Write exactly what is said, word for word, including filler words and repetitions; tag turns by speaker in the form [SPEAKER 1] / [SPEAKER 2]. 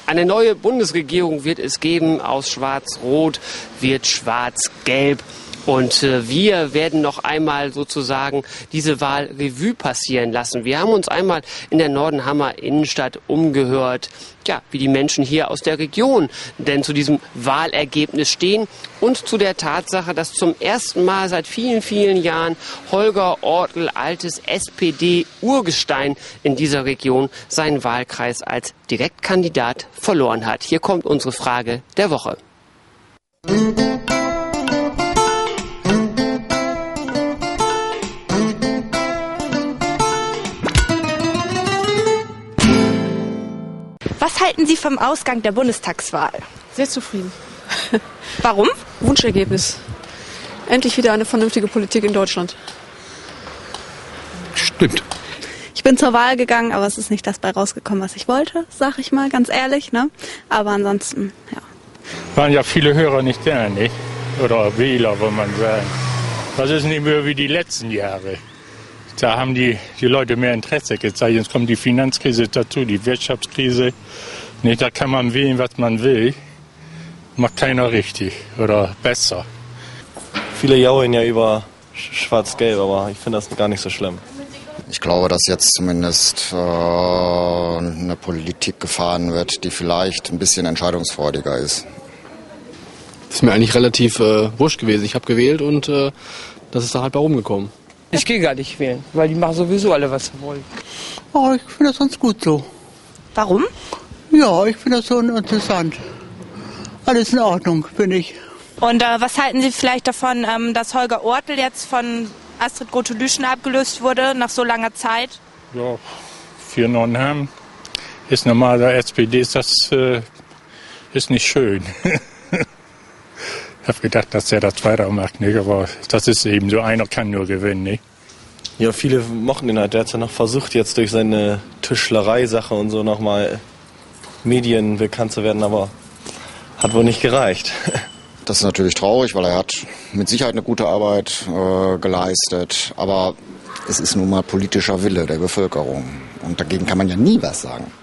[SPEAKER 1] Eine neue Bundesregierung wird es geben. Aus Schwarz-Rot wird Schwarz-Gelb. Und äh, wir werden noch einmal sozusagen diese Wahl Revue passieren lassen. Wir haben uns einmal in der Nordenhammer Innenstadt umgehört, ja, wie die Menschen hier aus der Region denn zu diesem Wahlergebnis stehen und zu der Tatsache, dass zum ersten Mal seit vielen, vielen Jahren Holger Ortl, altes S P D-Urgestein in dieser Region, seinen Wahlkreis als Direktkandidat verloren hat. Hier kommt unsere Frage der Woche.
[SPEAKER 2] Was halten Sie vom Ausgang der Bundestagswahl?
[SPEAKER 3] Sehr zufrieden.
[SPEAKER 2] Warum?
[SPEAKER 3] Wunschergebnis. Endlich wieder eine vernünftige Politik in Deutschland.
[SPEAKER 4] Stimmt.
[SPEAKER 5] Ich bin zur Wahl gegangen, aber es ist nicht das bei rausgekommen, was ich wollte, sag ich mal, ganz ehrlich, ne? Aber ansonsten, ja.
[SPEAKER 6] Waren ja viele Hörer nicht da, nicht? Oder Wähler, wollen man sagen. Das ist nicht mehr wie die letzten Jahre. Da haben die, die Leute mehr Interesse gezeigt. Jetzt kommt die Finanzkrise dazu, die Wirtschaftskrise. Nee, da kann man wählen, was man will. Macht keiner richtig oder besser.
[SPEAKER 7] Viele jaulen ja über Schwarz-Gelb, aber ich finde das gar nicht so schlimm.
[SPEAKER 8] Ich glaube, dass jetzt zumindest äh, eine Politik gefahren wird, die vielleicht ein bisschen entscheidungsfreudiger ist.
[SPEAKER 4] Das ist mir eigentlich relativ äh, wurscht gewesen. Ich habe gewählt und äh, das ist da halt bei rumgekommen.
[SPEAKER 9] Ich gehe gar nicht wählen, weil die machen sowieso alle, was sie wollen.
[SPEAKER 10] Oh, ich finde das ganz gut so.
[SPEAKER 2] Warum?
[SPEAKER 10] Ja, ich finde das so interessant. Alles in Ordnung, finde ich.
[SPEAKER 2] Und äh, was halten Sie vielleicht davon, ähm, dass Holger Ortl jetzt von Astrid Gothe-Lüschen abgelöst wurde, nach so langer Zeit?
[SPEAKER 6] Ja, für Nordenham ist normal, der S P D ist das äh, ist nicht schön. Ich habe gedacht, dass er das weitermacht, nicht? Aber das ist eben so, einer kann nur gewinnen. Nicht?
[SPEAKER 7] Ja, viele mochten ihn halt. Der hat ja noch versucht, jetzt durch seine Tischlerei-Sache und so nochmal Medien bekannt zu werden, aber hat wohl nicht gereicht.
[SPEAKER 8] Das ist natürlich traurig, weil er hat mit Sicherheit eine gute Arbeit äh, geleistet. Aber es ist nun mal politischer Wille der Bevölkerung. Und dagegen kann man ja nie was sagen.